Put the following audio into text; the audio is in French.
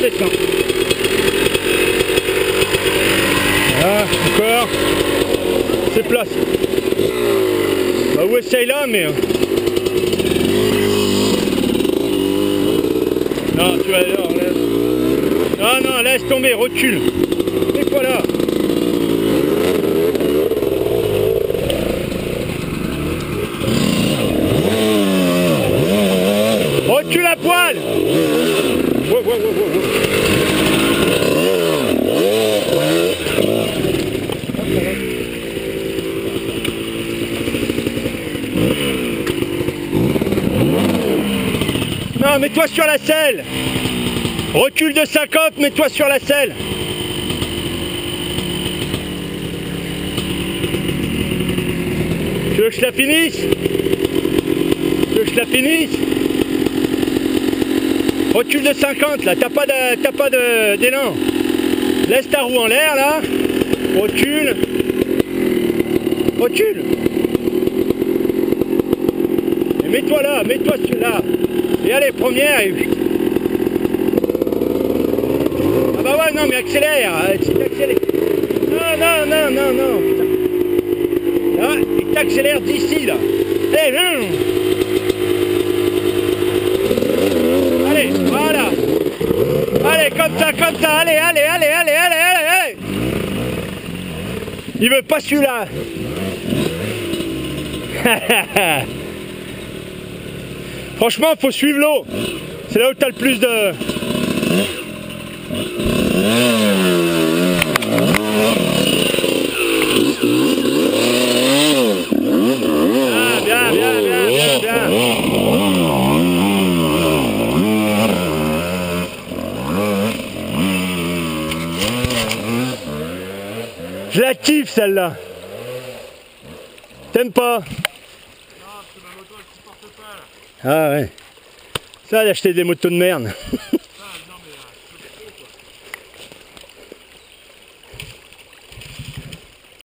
descend. Voilà, encore. C'est place. Bah, où essaye là, mais... Non, tu vas alors, laisse. Non, non, laisse tomber, recule. Et voilà. Recule à poil. Wow, wow, wow, wow. Non, mets-toi sur la selle. Recule de 50, mets-toi sur la selle. Tu veux que je la finisse? Tu veux que je la finisse? Recule de 50 là, t'as pas d'élan. Laisse ta roue en l'air là. Recule. Recule. Et mets-toi là, mets-toi là. Et allez, première et... Ah bah ouais, non mais accélère, accélère. Non, non, non, non, non. Là, il t'accélère d'ici là. Allez, viens. Allez, voilà. Allez, comme ça, allez, allez, allez, allez, allez, allez, allez. Il veut pas celui-là. Franchement, faut suivre l'eau. C'est là où t'as le plus de... Ah, bien, bien, bien, bien, bien. Je la kiffe celle-là. T'aimes pas? Ah ouais. Ça, d'acheter des motos de merde.